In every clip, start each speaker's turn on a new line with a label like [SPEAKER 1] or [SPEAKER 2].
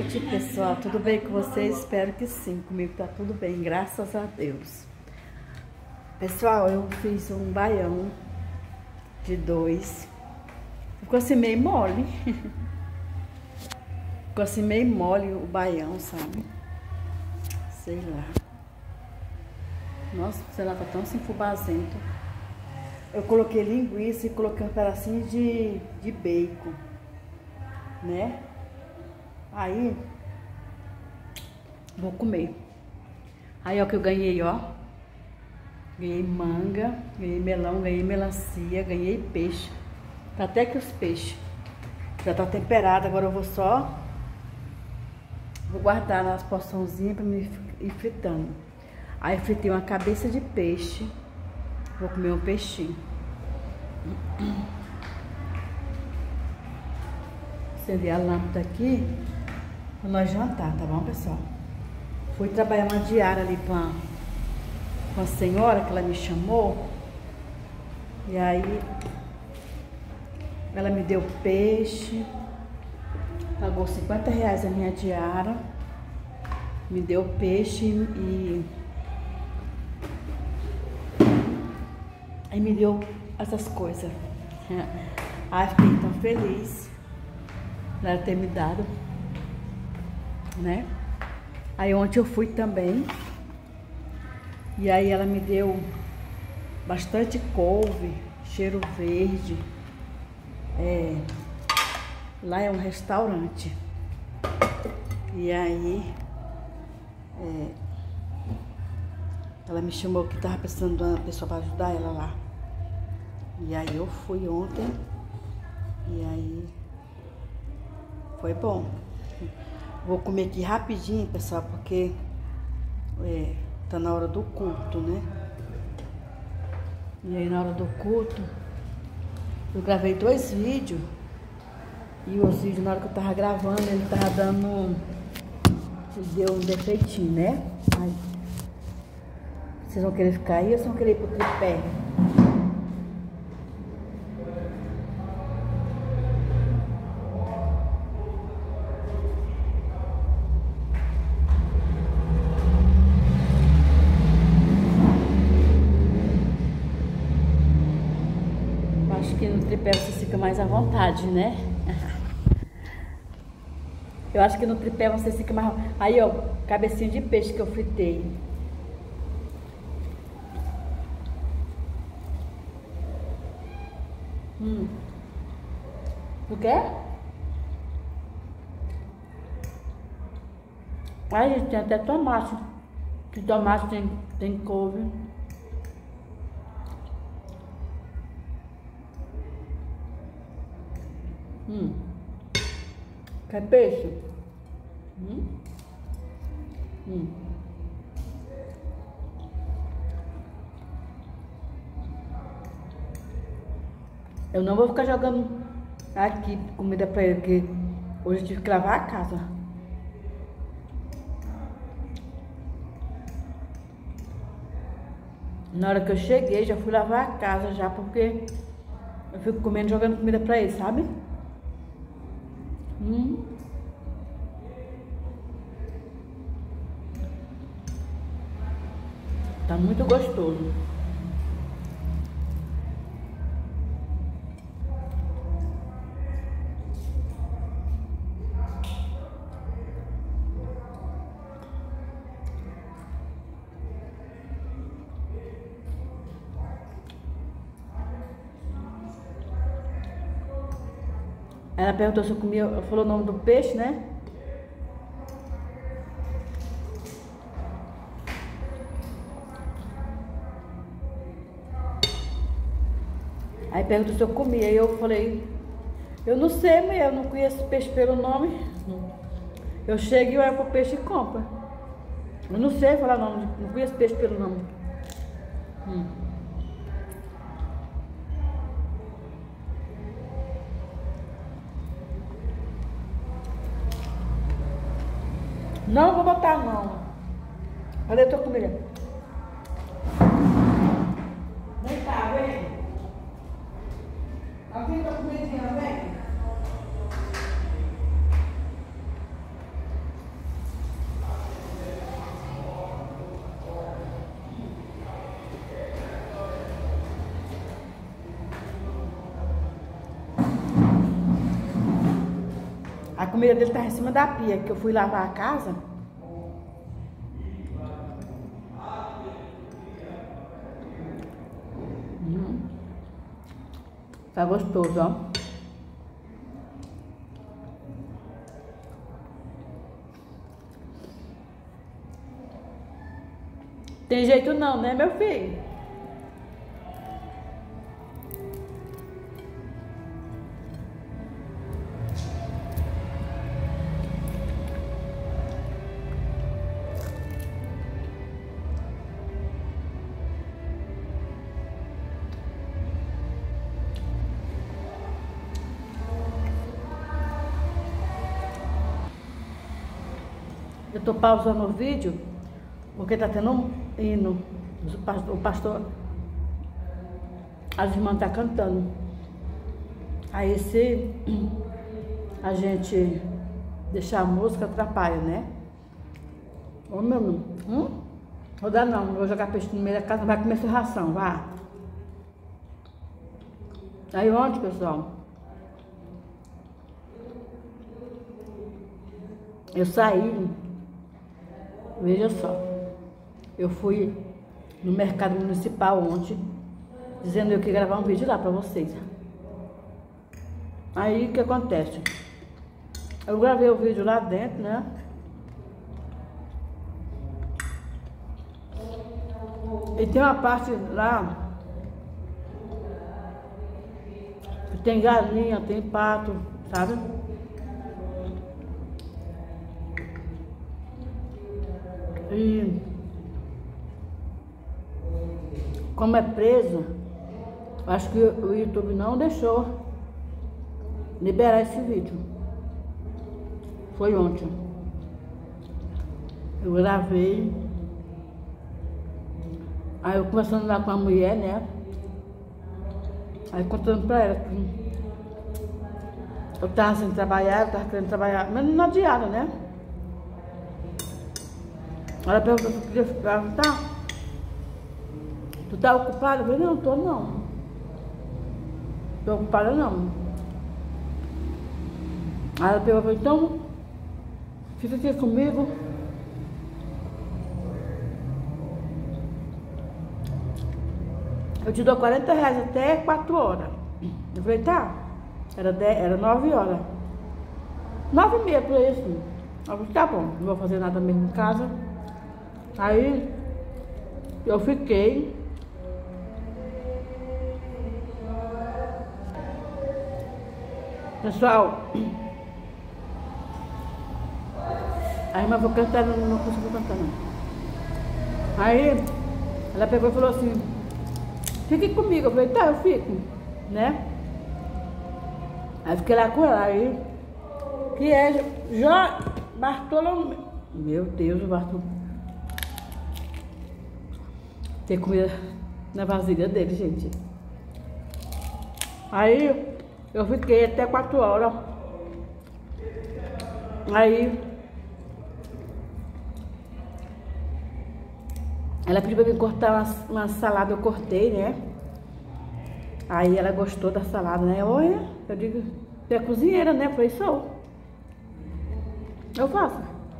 [SPEAKER 1] noite, pessoal. Tudo bem com vocês? Espero que sim. Comigo tá tudo bem, graças a Deus. Pessoal, eu fiz um baião de 2. Ficou assim meio mole. Ficou assim meio mole o baião, sabe? Sei lá. Nossa, sei lá, tá tão assim fubazento. Eu coloquei linguiça e coloquei um pedacinho de bacon, né? Aí, vou comer. Aí, ó, que eu ganhei, ó. Ganhei manga, ganhei melão, ganhei melancia, ganhei peixe. Tá até que os peixes. Já tá temperado, agora eu vou só... Vou guardar nas porçãozinhas pra me ir fritando. Aí, fritei uma cabeça de peixe. Vou comer um peixinho. Acendi a lâmpada aqui pra nós jantar, tá bom, pessoal? Fui trabalhar uma diária ali com a senhora que ela me chamou. E aí ela me deu peixe, pagou R$50 a minha diária, me deu peixe e me deu essas coisas. Ai, fiquei tão feliz ela ter me dado, né? Aí ontem eu fui também. E aí ela me deu bastante couve, cheiro verde. Lá é um restaurante. E aí ela me chamou que tava precisando de uma pessoa para ajudar ela lá. E aí eu fui ontem. E aí foi bom. Vou comer aqui rapidinho, pessoal, porque tá na hora do culto, né? E aí na hora do culto, eu gravei 2 vídeos. E os vídeos, na hora que eu tava gravando, ele tava dando... Deu um defeitinho, né? Aí, vocês vão querer ficar aí ou vocês vão querer ir pro tripé? Acho que no tripé você fica mais à vontade, né? Eu acho que no tripé você fica mais... Aí, ó, cabecinha de peixe que eu fritei. O quê? Aí, tem até tomate. Que tomate tem couve. Quer peixe? Eu não vou ficar jogando aqui comida pra ele, porque hoje eu tive que lavar a casa. Na hora que eu cheguei, já fui lavar a casa já, porque eu fico comendo, jogando comida pra ele, sabe? Tá muito gostoso. Ela perguntou se eu comia, falou o nome do peixe, né? Aí perguntou se eu comia, aí eu falei, eu não sei, mas eu não conheço peixe pelo nome. Eu chego e olho pro peixe e compro. Eu não sei falar o nome, não conheço peixe pelo nome. Não vou botar não. Cadê a tua comida? Vem cá, vem. Aqui tua comidinha, vem. comida dele tá em cima da pia, que eu fui lavar a casa. Tá gostoso, ó. Tem jeito não, né, meu filho? Eu tô pausando o vídeo porque tá tendo um hino. O pastor, as irmãs tá cantando. Aí se a gente deixar a música, atrapalha, né? Ô meu não. Vou dar não, vou jogar peixe no meio da casa, vai comer sua ração, vá. Aí ontem, pessoal, eu saí, veja só, eu fui no mercado municipal ontem, dizendo que eu ia gravar um vídeo lá pra vocês. Aí, o que acontece? Eu gravei o vídeo lá dentro, né? E tem uma parte lá que tem galinha, tem pato, sabe? E como é preso, acho que o YouTube não deixou liberar esse vídeo. Foi ontem. Eu gravei. Aí eu conversando lá com a mulher, né? Aí contando pra ela que eu tava sem trabalhar, eu tava querendo trabalhar, mas não adianta, né? Ela perguntou se eu podia perguntar. Tu tá ocupada? Eu falei, não, tô não. Tô ocupada não. Aí ela perguntou, então, fica aqui comigo. Eu te dou 40 reais até 4 horas. Eu falei, tá. Era 9 horas. 9h30 por isso. Eu falei, tá bom, não vou fazer nada mesmo em casa. Aí eu fiquei. Pessoal, a irmã foi cantar, não conseguiu cantar não. Aí ela pegou e falou assim, fique comigo. Eu falei, tá, eu fico, né? Aí fiquei lá com ela, aí que é Bartolomeu. Meu Deus, o Bartolomeu. Tem comida na vasilha dele, gente. Aí eu fiquei até 4 horas. Aí ela pediu pra mim cortar uma salada, eu cortei, né? Aí ela gostou da salada, né? Olha, eu digo, você é cozinheira, né? Eu falei, sou. Eu faço.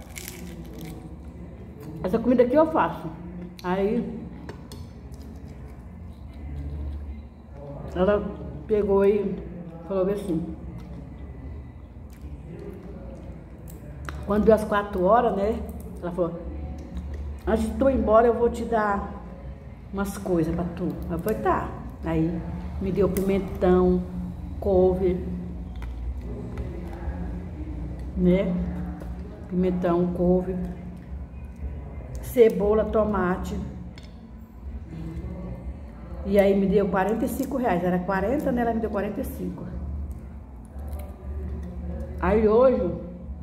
[SPEAKER 1] Essa comida aqui eu faço. Aí ela pegou e falou assim, quando deu as 4 horas, né? Ela falou, antes de tu ir embora eu vou te dar umas coisas pra tu. Eu falei, tá. Aí me deu pimentão, couve, né? Pimentão, couve, cebola, tomate. E aí me deu 45 reais. Era 40, né? Ela me deu 45. Aí hoje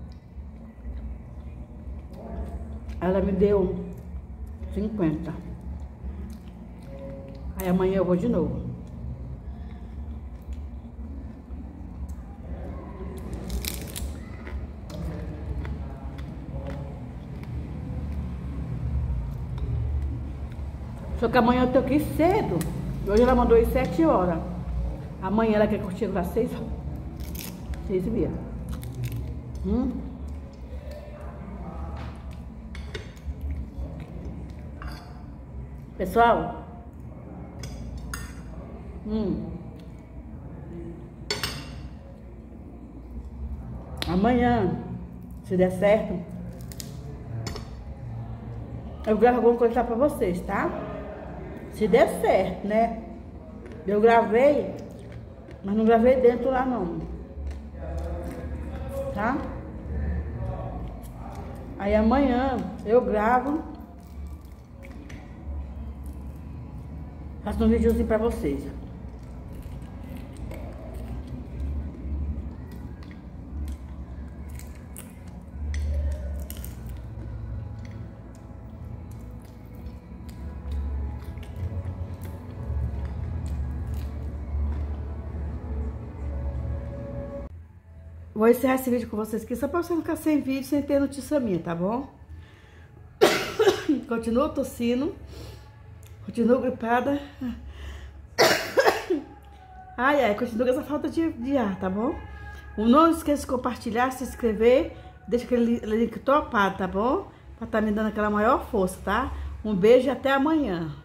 [SPEAKER 1] ela me deu 50. Aí amanhã eu vou de novo. Só que amanhã eu tenho que ir cedo. Hoje ela mandou ir 7 horas. Amanhã ela quer que eu chegue às 6h30. Pessoal, amanhã, se der certo, eu gravo alguma coisa pra vocês, tá? Se der certo, né? Eu gravei, mas não gravei dentro lá não, tá? Aí amanhã eu gravo, faço um videozinho pra vocês. Vou encerrar esse vídeo com vocês aqui, só pra você não ficar sem vídeo, sem ter notícia minha, tá bom? Continuo tossindo, continuo gripada. Ai, continua com essa falta de ar, tá bom? Não esqueça de compartilhar, se inscrever, deixa aquele link topado, tá bom? Pra tá me dando aquela maior força, tá? Um beijo e até amanhã.